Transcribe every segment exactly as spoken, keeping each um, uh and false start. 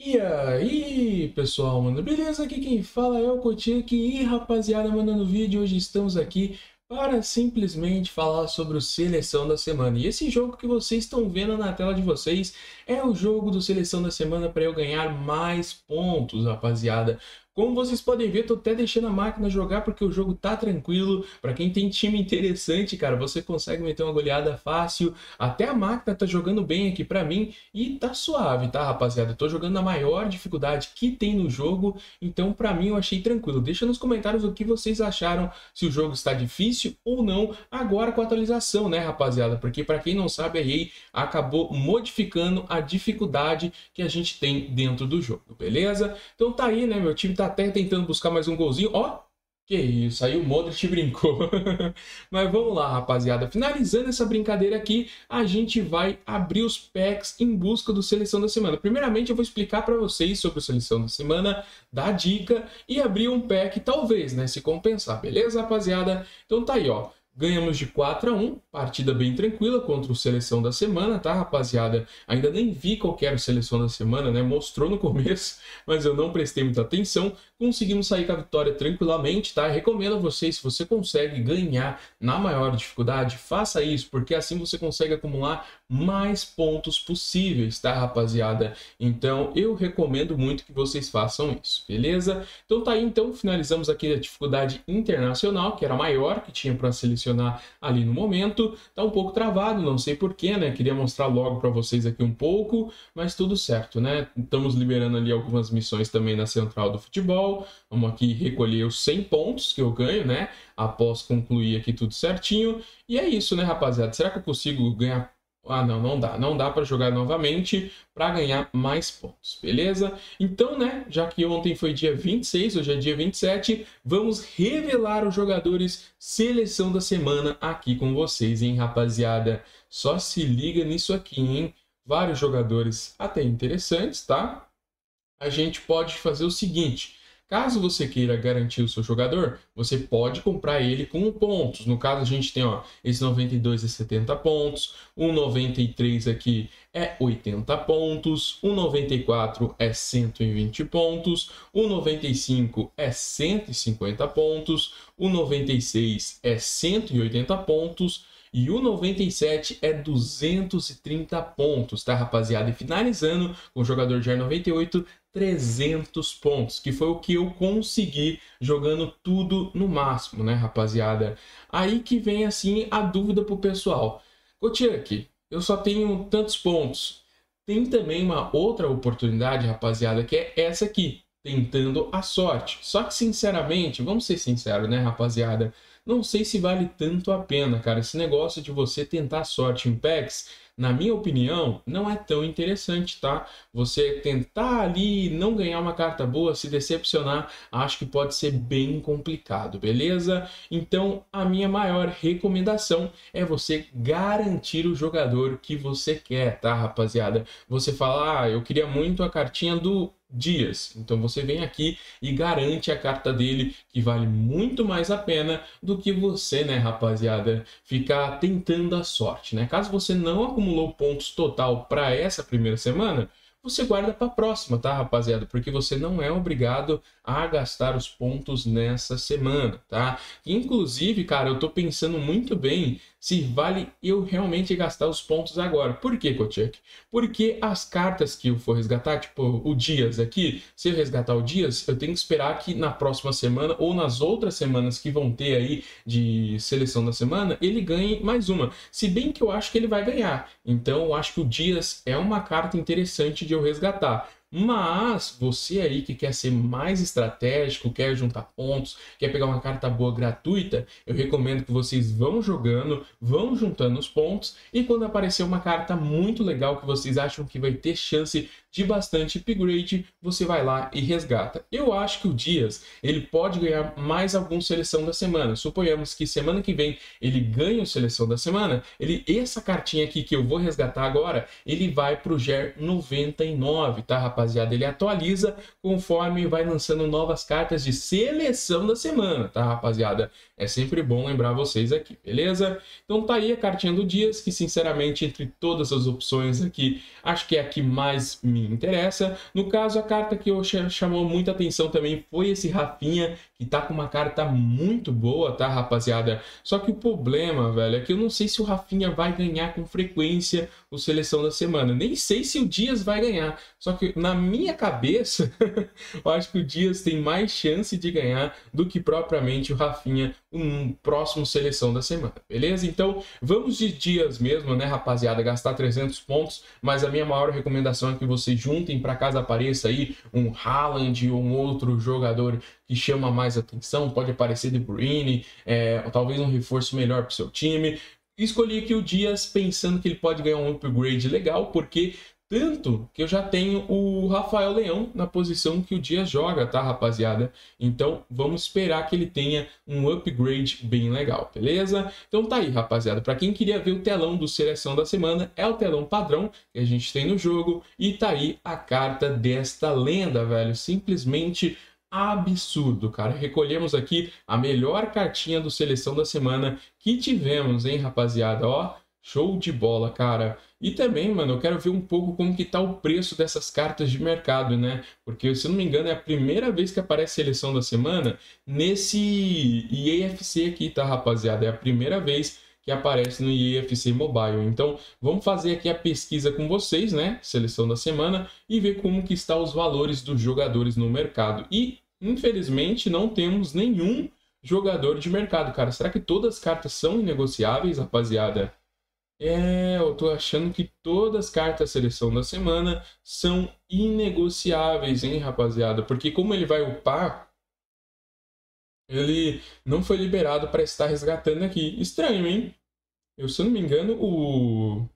E aí, pessoal, mano, beleza? Aqui quem fala é o Kotick e rapaziada, mandando vídeo, hoje estamos aqui para simplesmente falar sobre o Seleção da Semana. E esse jogo que vocês estão vendo na tela de vocês é o jogo do Seleção da Semana para eu ganhar mais pontos, rapaziada. Como vocês podem ver, tô até deixando a máquina jogar porque o jogo tá tranquilo. Para quem tem time interessante, cara, você consegue meter uma goleada fácil. Até a máquina tá jogando bem aqui para mim e tá suave, tá, rapaziada? Eu tô jogando na maior dificuldade que tem no jogo, então para mim eu achei tranquilo. Deixa nos comentários o que vocês acharam, se o jogo está difícil ou não agora com a atualização, né, rapaziada? Porque para quem não sabe, a E A acabou modificando a dificuldade que a gente tem dentro do jogo, beleza? Então tá aí, né? Meu time tá até tentando buscar mais um golzinho. Ó, que isso, aí o Modric brincou. Mas vamos lá, rapaziada. Finalizando essa brincadeira aqui, a gente vai abrir os packs em busca do Seleção da Semana. Primeiramente, eu vou explicar para vocês sobre o Seleção da Semana, dar dica e abrir um pack, talvez, né, se compensar. Beleza, rapaziada? Então tá aí, ó. Ganhamos de quatro a um, partida bem tranquila contra o Seleção da Semana, tá, rapaziada? Ainda nem vi qual que era o Seleção da Semana, né? Mostrou no começo, mas eu não prestei muita atenção. Conseguimos sair com a vitória tranquilamente, tá? Recomendo a vocês, se você consegue ganhar na maior dificuldade, faça isso, porque assim você consegue acumular mais pontos possíveis, tá, rapaziada? Então, eu recomendo muito que vocês façam isso, beleza? Então tá aí, então, finalizamos aqui a dificuldade internacional, que era a maior que tinha para selecionar ali no momento. Tá um pouco travado, não sei porquê, né? Queria mostrar logo para vocês aqui um pouco, mas tudo certo, né? Estamos liberando ali algumas missões também na Central do Futebol. Vamos aqui recolher os cem pontos que eu ganho, né? Após concluir aqui tudo certinho. E é isso, né, rapaziada? Será que eu consigo ganhar? Ah, não, não dá. Não dá para jogar novamente para ganhar mais pontos, beleza? Então, né, já que ontem foi dia vinte e seis, hoje é dia vinte e sete, vamos revelar os jogadores Seleção da Semana aqui com vocês, hein, rapaziada? Só se liga nisso aqui, hein? Vários jogadores até interessantes, tá? A gente pode fazer o seguinte: caso você queira garantir o seu jogador, você pode comprar ele com pontos. No caso, a gente tem, ó, esse noventa e dois é setenta pontos, o noventa e três aqui é oitenta pontos, o noventa e quatro é cento e vinte pontos, o noventa e cinco é cento e cinquenta pontos, o noventa e seis é cento e oitenta pontos, e o noventa e sete é duzentos e trinta pontos, tá, rapaziada? E finalizando com o jogador de noventa e oito, trezentos pontos, que foi o que eu consegui jogando tudo no máximo, né, rapaziada? Aí que vem, assim, a dúvida pro pessoal. Kotick, eu só tenho tantos pontos. Tem também uma outra oportunidade, rapaziada, que é essa aqui, tentando a sorte. Só que, sinceramente, vamos ser sinceros, né, rapaziada? Não sei se vale tanto a pena, cara. Esse negócio de você tentar a sorte em packs, na minha opinião, não é tão interessante, tá? Você tentar ali não ganhar uma carta boa, se decepcionar, acho que pode ser bem complicado, beleza? Então, a minha maior recomendação é você garantir o jogador que você quer, tá, rapaziada? Você fala, ah, eu queria muito a cartinha do Dias. Então você vem aqui e garante a carta dele, que vale muito mais a pena do que você, né, rapaziada, ficar tentando a sorte, né? Caso você não acumulou pontos total para essa primeira semana, você guarda para a próxima, tá, rapaziada? Porque você não é obrigado a gastar os pontos nessa semana, tá? Inclusive, cara, eu tô pensando muito bem se vale eu realmente gastar os pontos agora. Por quê, Kotick? Porque as cartas que eu for resgatar, tipo o Dias aqui, se eu resgatar o Dias, eu tenho que esperar que na próxima semana ou nas outras semanas que vão ter aí de Seleção da Semana, ele ganhe mais uma. Se bem que eu acho que ele vai ganhar. Então, eu acho que o Dias é uma carta interessante de eu resgatar. Mas você aí que quer ser mais estratégico, quer juntar pontos, quer pegar uma carta boa gratuita, eu recomendo que vocês vão jogando, vão juntando os pontos, e quando aparecer uma carta muito legal que vocês acham que vai ter chance de bastante upgrade, você vai lá e resgata. Eu acho que o Dias, ele pode ganhar mais algum Seleção da Semana. Suponhamos que semana que vem ele ganha o Seleção da Semana, ele, essa cartinha aqui que eu vou resgatar agora, ele vai pro G E R noventa e nove, tá, rapaziada? rapaziada, ele atualiza conforme vai lançando novas cartas de seleção da semana, tá, rapaziada? É sempre bom lembrar vocês aqui, beleza? Então tá aí a cartinha do Dias, que sinceramente, entre todas as opções aqui, acho que é a que mais me interessa. No caso, a carta que eu ch chamou muita atenção também foi esse Rafinha, que tá com uma carta muito boa, tá, rapaziada? Só que o problema, velho, é que eu não sei se o Rafinha vai ganhar com frequência o Seleção da Semana. Nem sei se o Dias vai ganhar. Só que na minha cabeça, eu acho que o Dias tem mais chance de ganhar do que propriamente o Rafinha, um próximo Seleção da Semana, beleza? Então, vamos de Dias mesmo, né, rapaziada? Gastar trezentos pontos, mas a minha maior recomendação é que vocês juntem para caso apareça aí um Haaland ou um outro jogador que chama mais atenção. Pode aparecer De Bruyne, é, ou talvez um reforço melhor para o seu time. Escolhi aqui o Dias pensando que ele pode ganhar um upgrade legal, porque tanto que eu já tenho o Rafael Leão na posição que o Dias joga, tá, rapaziada? Então, vamos esperar que ele tenha um upgrade bem legal, beleza? Então tá aí, rapaziada. Para quem queria ver o telão do Seleção da Semana, é o telão padrão que a gente tem no jogo. E tá aí a carta desta lenda, velho. Simplesmente absurdo, cara. Recolhemos aqui a melhor cartinha do Seleção da Semana que tivemos, hein, rapaziada? Ó, show de bola, cara. E também, mano, eu quero ver um pouco como que tá o preço dessas cartas de mercado, né? Porque, se eu não me engano, é a primeira vez que aparece Seleção da Semana nesse E A F C aqui, tá, rapaziada? É a primeira vez que aparece no E A F C Mobile. Então, vamos fazer aqui a pesquisa com vocês, né? Seleção da Semana, e ver como que está os valores dos jogadores no mercado. E, infelizmente, não temos nenhum jogador de mercado, cara. Será que todas as cartas são inegociáveis, rapaziada? É, eu tô achando que todas as cartas Seleção da Semana são inegociáveis, hein, rapaziada? Porque como ele vai upar, ele não foi liberado para estar resgatando aqui. Estranho, hein? Eu, se eu não me engano, o...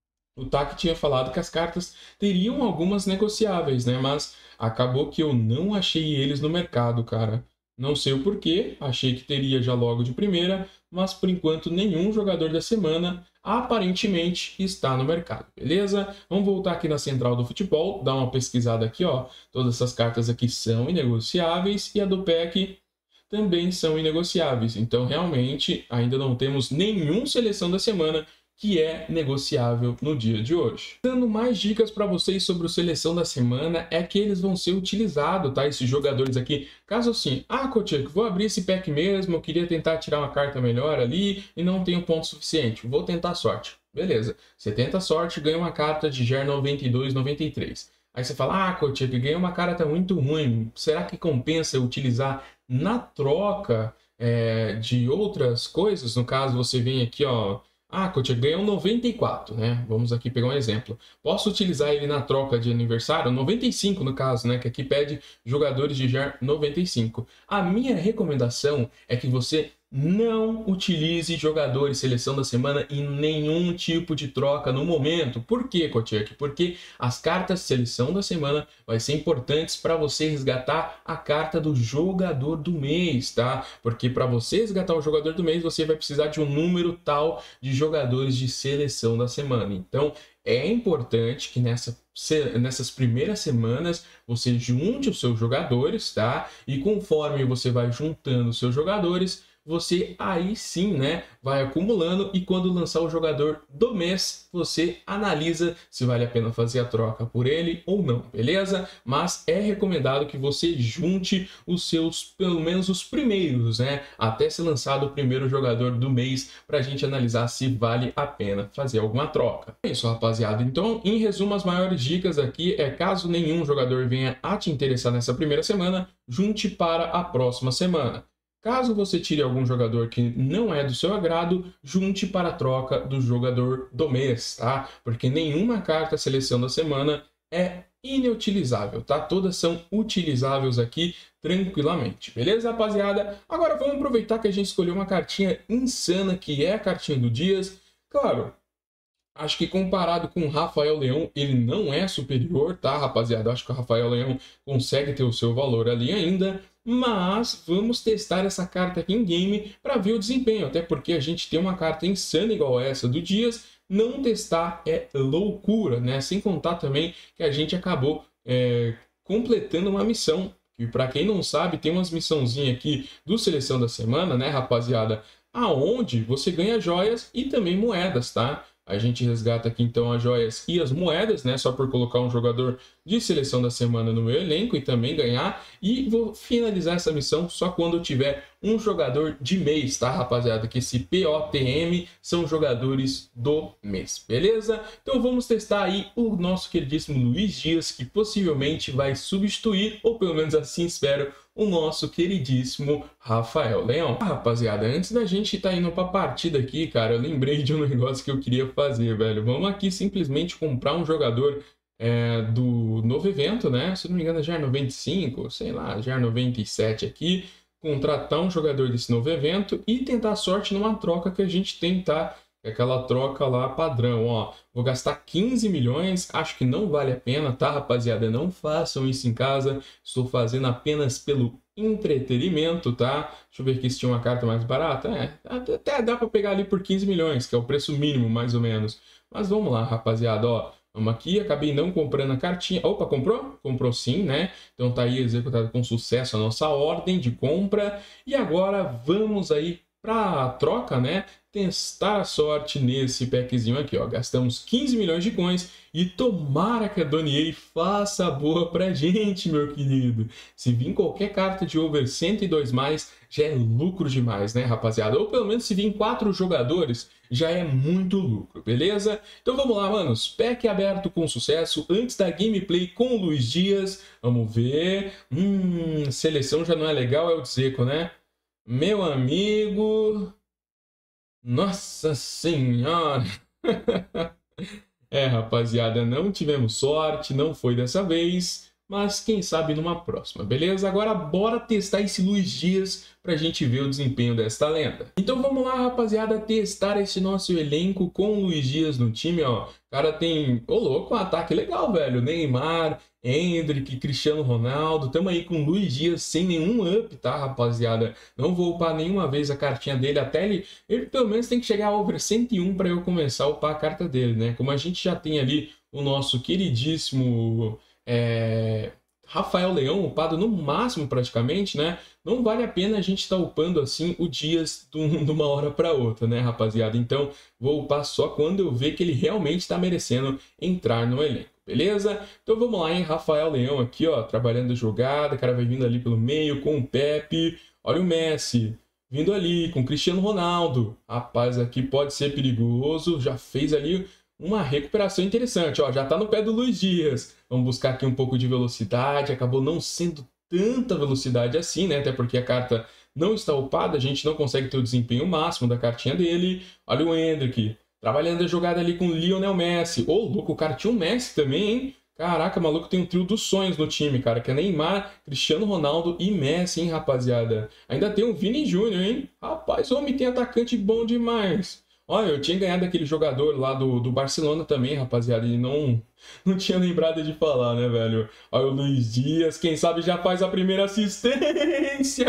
O Taki tinha falado que as cartas teriam algumas negociáveis, né? Mas acabou que eu não achei eles no mercado, cara. Não sei o porquê, achei que teria já logo de primeira, mas por enquanto nenhum jogador da semana aparentemente está no mercado, beleza? Vamos voltar aqui na central do futebol, dar uma pesquisada aqui, ó. Todas essas cartas aqui são inegociáveis e a do pack também são inegociáveis. Então, realmente, ainda não temos nenhum Seleção da Semana que é negociável no dia de hoje. Dando mais dicas para vocês sobre o Seleção da Semana, é que eles vão ser utilizados, tá? Esses jogadores aqui, caso assim, ah, Kotick, vou abrir esse pack mesmo, eu queria tentar tirar uma carta melhor ali e não tenho ponto suficiente, vou tentar sorte. Beleza, você tenta sorte, ganha uma carta de G E R noventa e dois, noventa e três. Aí você fala, ah, Kotick, ganhei uma carta muito ruim, será que compensa utilizar na troca é, de outras coisas? No caso, você vem aqui, ó, ah, Kotick, ganhou um noventa e quatro, né? Vamos aqui pegar um exemplo. Posso utilizar ele na troca de aniversário? noventa e cinco no caso, né? Que aqui pede jogadores de G E R noventa e cinco. A minha recomendação é que você não utilize jogadores Seleção da Semana em nenhum tipo de troca no momento. Por quê, Kotick? Porque as cartas Seleção da Semana vai ser importantes para você resgatar a carta do jogador do mês, tá? Porque para você resgatar o jogador do mês, você vai precisar de um número tal de jogadores de Seleção da Semana. Então, é importante que nessa, nessas primeiras semanas você junte os seus jogadores, tá? E conforme você vai juntando os seus jogadores, você aí sim, né, vai acumulando, e quando lançar o jogador do mês, você analisa se vale a pena fazer a troca por ele ou não, beleza? Mas é recomendado que você junte os seus, pelo menos os primeiros, né, até ser lançado o primeiro jogador do mês, para a gente analisar se vale a pena fazer alguma troca. É isso, rapaziada. Então, em resumo, as maiores dicas aqui é, caso nenhum jogador venha a te interessar nessa primeira semana, junte para a próxima semana. Caso você tire algum jogador que não é do seu agrado, junte para a troca do jogador do mês, tá? Porque nenhuma carta Seleção da Semana é inutilizável, tá? Todas são utilizáveis aqui tranquilamente, beleza, rapaziada? Agora vamos aproveitar que a gente escolheu uma cartinha insana, que é a cartinha do Dias. Claro, acho que comparado com o Rafael Leão, ele não é superior, tá, rapaziada? Acho que o Rafael Leão consegue ter o seu valor ali ainda, mas vamos testar essa carta aqui em game para ver o desempenho, até porque a gente tem uma carta insana igual essa do Dias, não testar é loucura, né? Sem contar também que a gente acabou é, completando uma missão. E para quem não sabe, tem umas missãozinhas aqui do Seleção da Semana, né, rapaziada? Aonde você ganha joias e também moedas, tá? A gente resgata aqui então as joias e as moedas, né? Só por colocar um jogador de Seleção da Semana no meu elenco e também ganhar. E vou finalizar essa missão só quando eu tiver um jogador de mês, tá, rapaziada? Que esse P O T M são jogadores do mês, beleza? Então vamos testar aí o nosso queridíssimo Luiz Dias, que possivelmente vai substituir, ou pelo menos assim espero, o nosso queridíssimo Rafael Leão. Ah, rapaziada, antes da gente estar tá indo para a partida aqui, cara, eu lembrei de um negócio que eu queria fazer, velho. Vamos aqui simplesmente comprar um jogador é, do novo evento, né? Se não me engano, é G E R noventa e cinco, sei lá, G E R noventa e sete aqui. Contratar um jogador desse novo evento e tentar a sorte numa troca que a gente tem, tá? Aquela troca lá padrão, ó. Vou gastar quinze milhões, acho que não vale a pena, tá, rapaziada? Não façam isso em casa, estou fazendo apenas pelo entretenimento, tá? Deixa eu ver aqui se tinha uma carta mais barata. É, até dá para pegar ali por quinze milhões, que é o preço mínimo, mais ou menos. Mas vamos lá, rapaziada, ó. Vamos aqui, acabei não comprando a cartinha. Opa, comprou? Comprou sim, né? Então tá aí executado com sucesso a nossa ordem de compra. E agora vamos aí para a troca, né? Testar a sorte nesse packzinho aqui, ó. Gastamos quinze milhões de coins e tomara que a Donnie faça a boa pra gente, meu querido. Se vir qualquer carta de over cento e dois mais, já é lucro demais, né, rapaziada? Ou pelo menos se vir quatro jogadores, já é muito lucro, beleza? Então vamos lá, manos. Pack aberto com sucesso antes da gameplay com o Luiz Dias. Vamos ver. Hum, seleção já não é legal, é o Dzeko, né? Meu amigo... Nossa Senhora! É, rapaziada, não tivemos sorte, não foi dessa vez, mas quem sabe numa próxima, beleza? Agora bora testar esse Luiz Dias pra gente ver o desempenho desta lenda. Então vamos lá, rapaziada, testar esse nosso elenco com o Luiz Dias no time, ó. O cara tem, ô louco, um ataque legal, velho. Neymar, Endrick, Cristiano Ronaldo. Tamo aí com o Luiz Dias sem nenhum up, tá, rapaziada? Não vou upar nenhuma vez a cartinha dele, até ele... Ele pelo menos tem que chegar a over cento e um para eu começar a upar a carta dele, né? Como a gente já tem ali o nosso queridíssimo... É... Rafael Leão upado no máximo praticamente, né? Não vale a pena a gente estar tá upando assim o Dias de uma hora para outra, né, rapaziada? Então vou upar só quando eu ver que ele realmente está merecendo entrar no elenco, beleza? Então vamos lá, hein? Rafael Leão aqui, ó, trabalhando a jogada, o cara vai vindo ali pelo meio com o Pepe. Olha o Messi vindo ali com o Cristiano Ronaldo. Rapaz, aqui pode ser perigoso, já fez ali uma recuperação interessante, ó, já tá no pé do Luiz Dias. Vamos buscar aqui um pouco de velocidade, acabou não sendo tanta velocidade assim, né, até porque a carta não está upada, a gente não consegue ter o desempenho máximo da cartinha dele. Olha o Endrick, trabalhando a jogada ali com o Lionel Messi. Ô, oh, louco, o cara tinha um Messi também, hein? Caraca, maluco, tem um trio dos sonhos no time, cara, que é Neymar, Cristiano Ronaldo e Messi, hein, rapaziada. Ainda tem o Vini Júnior, hein? Rapaz, o homem tem atacante bom demais. Olha, eu tinha ganhado aquele jogador lá do, do Barcelona também, rapaziada, e não, não tinha lembrado de falar, né, velho? Olha o Luiz Dias, quem sabe já faz a primeira assistência!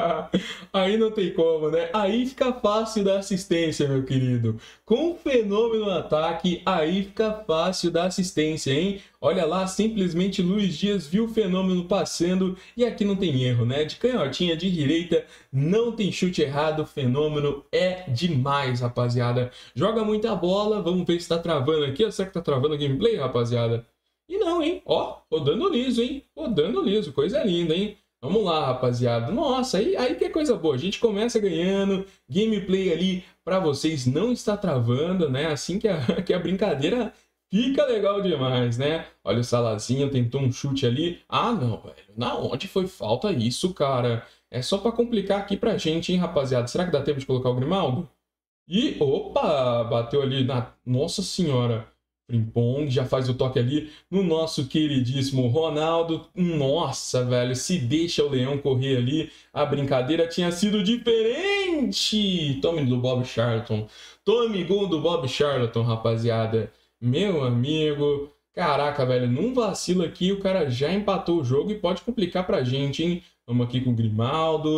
Aí não tem como, né? Aí fica fácil dar assistência, meu querido. Com o fenômeno no ataque, aí fica fácil dar assistência, hein? Olha lá, simplesmente Luiz Dias viu o fenômeno passando e aqui não tem erro, né? De canhotinha, de direita, não tem chute errado, o fenômeno é demais, rapaziada. Joga muita bola, vamos ver se tá travando aqui. Será que tá travando a gameplay, rapaziada? E não, hein? Ó, rodando liso, hein? Rodando liso, coisa linda, hein? Vamos lá, rapaziada. Nossa, aí, aí que é coisa boa. A gente começa ganhando, gameplay ali pra vocês não está travando, né? Assim que a, que a brincadeira... Fica legal demais, né? Olha o Salazinho, tentou um chute ali. Ah, não, velho. Na onde foi falta isso, cara? É só pra complicar aqui pra gente, hein, rapaziada? Será que dá tempo de colocar o Grimaldo? E, opa, bateu ali na... Nossa Senhora. Frimpong já faz o toque ali no nosso queridíssimo Ronaldo. Nossa, velho, se deixa o Leão correr ali, a brincadeira tinha sido diferente. Tome do Bob Charlton. Tome gol do Bob Charlton, rapaziada. Meu amigo, caraca, velho, num vacilo aqui o cara já empatou o jogo e pode complicar pra gente, hein? Vamos aqui com o Grimaldo,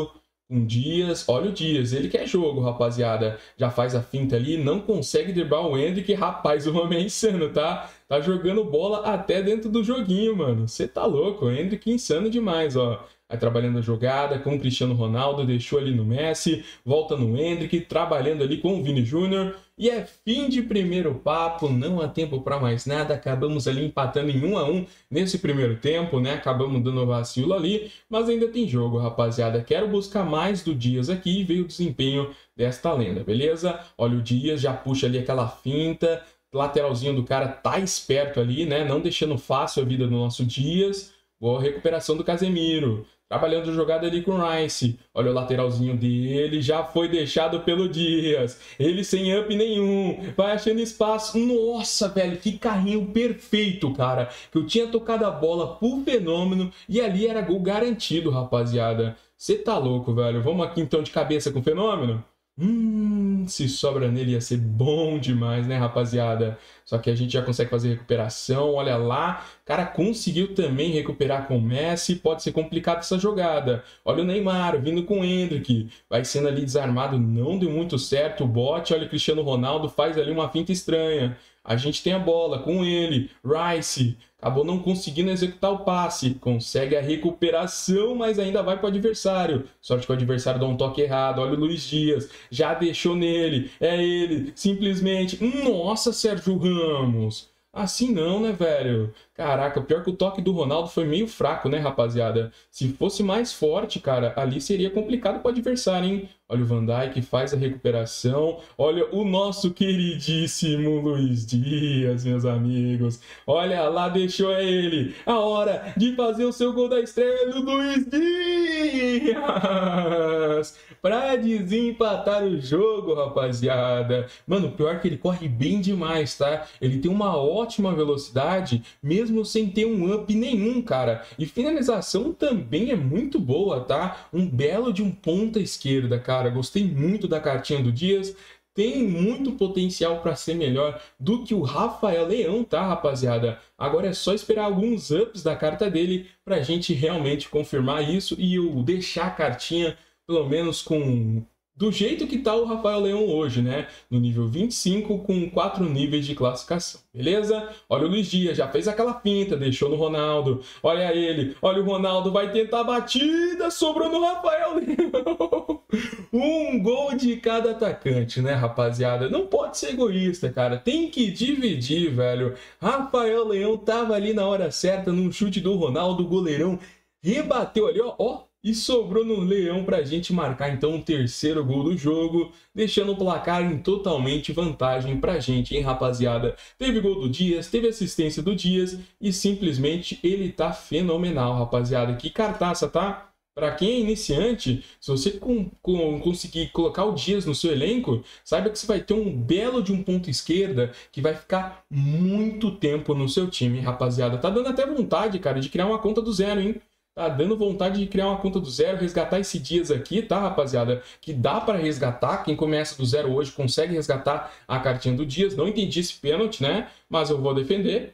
Um Dias, olha o Dias, ele quer jogo, rapaziada. Já faz a finta ali, não consegue driblar o Endrick. Rapaz, o homem é insano, tá? Tá jogando bola até dentro do joguinho, mano. Você tá louco, o Endrick é insano demais, ó. Aí trabalhando a jogada com o Cristiano Ronaldo, deixou ali no Messi, volta no Endrick, trabalhando ali com o Vini Júnior. E é fim de primeiro papo, não há tempo para mais nada, acabamos ali empatando em um a um nesse primeiro tempo, né? Acabamos dando vacilo ali, mas ainda tem jogo, rapaziada. Quero buscar mais do Dias aqui e ver o desempenho desta lenda, beleza? Olha o Dias, já puxa ali aquela finta, lateralzinho do cara tá esperto ali, né? Não deixando fácil a vida do nosso Dias. Boa recuperação do Casemiro. Trabalhando a jogada ali com o Rice. Olha o lateralzinho dele. Já foi deixado pelo Dias. Ele sem up nenhum. Vai achando espaço. Nossa, velho. Que carrinho perfeito, cara. Que eu tinha tocado a bola pro Fenômeno. E ali era gol garantido, rapaziada. Você tá louco, velho. Vamos aqui então de cabeça com o Fenômeno? Hum, se sobra nele ia ser bom demais, né, rapaziada? Só que a gente já consegue fazer recuperação, olha lá. Cara, conseguiu também recuperar com o Messi, pode ser complicado essa jogada. Olha o Neymar vindo com o Endrick, vai sendo ali desarmado, não deu muito certo o bote. Olha o Cristiano Ronaldo, faz ali uma finta estranha. A gente tem a bola com ele, Rice, acabou não conseguindo executar o passe, consegue a recuperação, mas ainda vai para o adversário. Sorte que o adversário dá um toque errado, olha o Luiz Dias, já deixou nele, é ele, simplesmente, nossa, Sérgio Ramos. Assim não, né, velho? Caraca, pior que o toque do Ronaldo foi meio fraco, né, rapaziada? Se fosse mais forte, cara, ali seria complicado para o adversário, hein? Olha o Van Dijk, faz a recuperação. Olha o nosso queridíssimo Luiz Dias, meus amigos. Olha lá, deixou ele. A hora de fazer o seu gol da estreia do Luiz Dias. Pra desempatar o jogo, rapaziada. Mano, pior que ele corre bem demais, tá? Ele tem uma ótima velocidade, mesmo sem ter um up nenhum, cara. E finalização também é muito boa, tá? Um belo de um ponta esquerda, cara. Gostei muito da cartinha do Dias. Tem muito potencial para ser melhor do que o Rafael Leão, tá, rapaziada? Agora é só esperar alguns ups da carta dele para a gente realmente confirmar isso e eu deixar a cartinha, pelo menos com... do jeito que tá o Rafael Leão hoje, né? No nível vinte e cinco, com quatro níveis de classificação, beleza? Olha o Luiz Dias, já fez aquela pinta, deixou no Ronaldo. Olha ele, olha o Ronaldo, vai tentar a batida, sobrou no Rafael Leão. Um gol de cada atacante, né, rapaziada? Não pode ser egoísta, cara. Tem que dividir, velho. Rafael Leão tava ali na hora certa, num chute do Ronaldo, o goleirão rebateu ali, ó, ó. E sobrou no Leão para a gente marcar então o terceiro gol do jogo, deixando o placar em totalmente vantagem para a gente, hein, rapaziada? Teve gol do Dias, teve assistência do Dias e simplesmente ele tá fenomenal, rapaziada. Que cartaça, tá? Para quem é iniciante, se você com, com, conseguir colocar o Dias no seu elenco, saiba que você vai ter um belo de um ponto esquerda que vai ficar muito tempo no seu time, rapaziada. Tá dando até vontade, cara, de criar uma conta do zero, hein? Tá dando vontade de criar uma conta do zero, resgatar esse Dias aqui, tá, rapaziada? Que dá para resgatar, quem começa do zero hoje consegue resgatar a cartinha do Dias. Não entendi esse pênalti, né? Mas eu vou defender.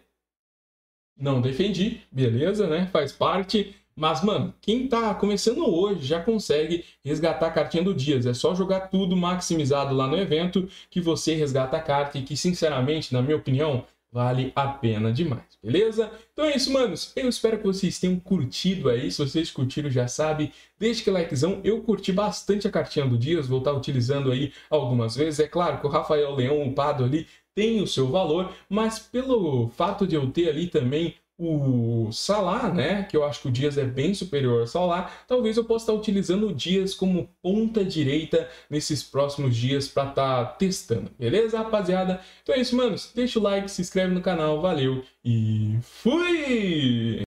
Não defendi, beleza, né? Faz parte. Mas, mano, quem tá começando hoje já consegue resgatar a cartinha do Dias. É só jogar tudo maximizado lá no evento que você resgata a carta e que, sinceramente, na minha opinião, vale a pena demais, beleza? Então é isso, manos. Eu espero que vocês tenham curtido aí. Se vocês curtiram, já sabe, deixa aquele likezão. Eu curti bastante a cartinha do Dias, vou estar utilizando aí algumas vezes. É claro que o Rafael Leão upado ali tem o seu valor, mas pelo fato de eu ter ali também o Salah, né, que eu acho que o Dias é bem superior ao Salah, talvez eu possa estar utilizando o Dias como ponta direita nesses próximos dias para estar testando, beleza, rapaziada? Então é isso, manos, deixa o like, se inscreve no canal, valeu e fui!